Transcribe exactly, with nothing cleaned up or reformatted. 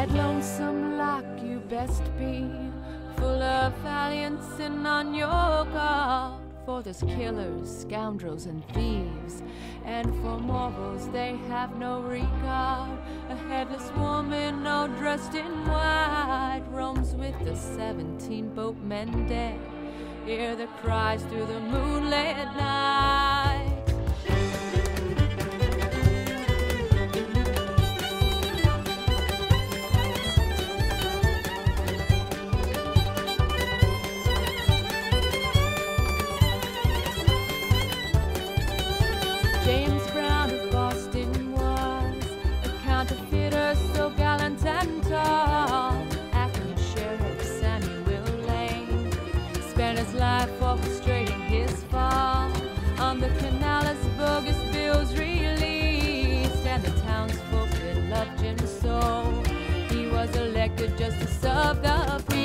Ride lonesome like you best be, full of valiance and on your guard. For there's killers, scoundrels and thieves, and for morals they have no regard. A headless woman all dressed in white roams with the seventeen boatmen dead. Hear the cries through the moonlit night. James Brown of Boston was a counterfeiter so gallant and tall. Acting Sheriff Samuel Lane spent his life orchestrating his fall. On the canal as bogus bills released, and the townsfolk that loved him so, he was elected just to serve the people.